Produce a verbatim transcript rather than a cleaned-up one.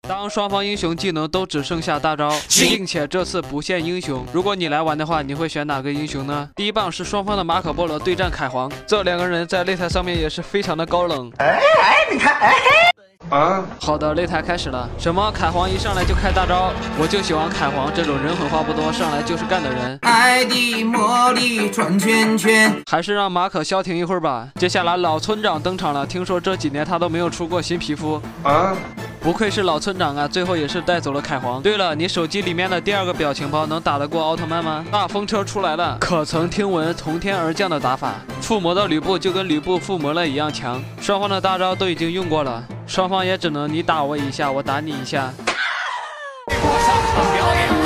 当双方英雄技能都只剩下大招，并且这次不限英雄，如果你来玩的话，你会选哪个英雄呢？第一棒是双方的马可波罗对战凯皇，这两个人在擂台上面也是非常的高冷。哎哎，你看，哎嘿。啊，好的，擂台开始了。什么？凯皇一上来就开大招？我就喜欢凯皇这种人狠话不多，上来就是干的人。爱的魔力转圈圈，还是让马可消停一会儿吧。接下来老村长登场了，听说这几年他都没有出过新皮肤啊。不愧是老村长啊，最后也是带走了凯皇。对了，你手机里面的第二个表情包能打得过奥特曼吗？大风车出来了，可曾听闻从天而降的打法？附魔的吕布就跟吕布附魔了一样强。双方的大招都已经用过了，双方也只能你打我一下，我打你一下。我上场表演。